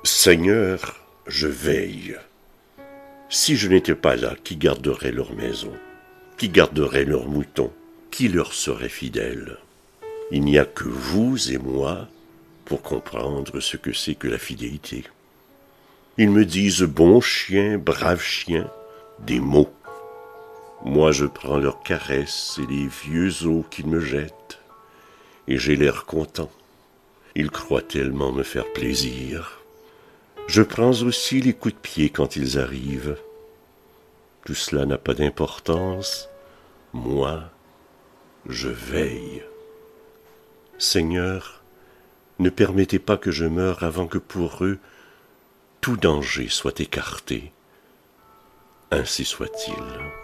Seigneur, je veille. Si je n'étais pas là, qui garderait leur maison? Qui garderait leurs moutons? Qui leur serait fidèle? Il n'y a que vous et moi pour comprendre ce que c'est que la fidélité. Ils me disent bon chien, brave chien, des mots. Moi je prends leurs caresses et les vieux os qu'ils me jettent, et j'ai l'air content. Ils croient tellement me faire plaisir. Je prends aussi les coups de pied quand ils arrivent. Tout cela n'a pas d'importance. Moi, je veille. Seigneur, ne permettez pas que je meure avant que pour eux tout danger soit écarté. Ainsi soit-il.